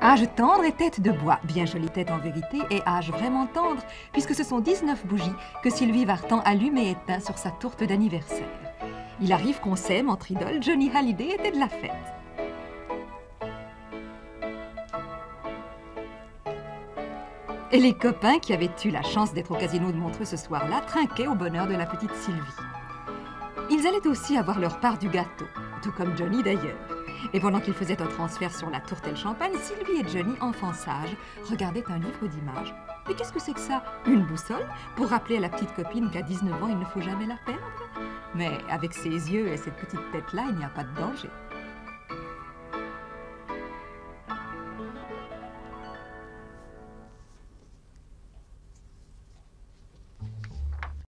Âge tendre et tête de bois, bien jolie tête en vérité, et âge vraiment tendre, puisque ce sont 19 bougies que Sylvie Vartan allume et éteint sur sa tourte d'anniversaire. Il arrive qu'on s'aime entre idoles, Johnny Hallyday était de la fête. Et les copains qui avaient eu la chance d'être au casino de Montreux ce soir-là trinquaient au bonheur de la petite Sylvie. Ils allaient aussi avoir leur part du gâteau, tout comme Johnny d'ailleurs. Et pendant qu'ils faisaient un transfert sur la tourte et le champagne, Sylvie et Johnny, enfants sages, regardaient un livre d'images. Mais qu'est-ce que c'est que ça? Une boussole? Pour rappeler à la petite copine qu'à 19 ans, il ne faut jamais la perdre? Mais avec ses yeux et cette petite tête-là, il n'y a pas de danger.